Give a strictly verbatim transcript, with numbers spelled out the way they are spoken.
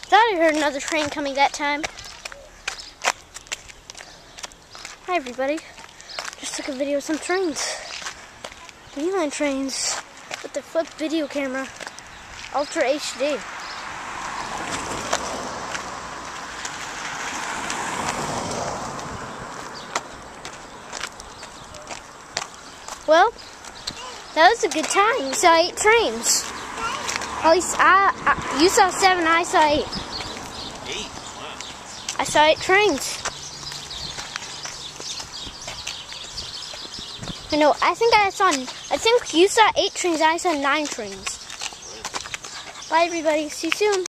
Thought I heard another train coming that time. Hi everybody. Just took a video of some trains. Mainline trains with the flip video camera. Ultra H D. Well, that was a good time. You saw eight trains. At least I, I, you saw seven, I saw eight. Eight? Wow. I saw eight trains. I know, I think I saw, I think you saw eight trains, I saw nine trains. Bye everybody, see you soon.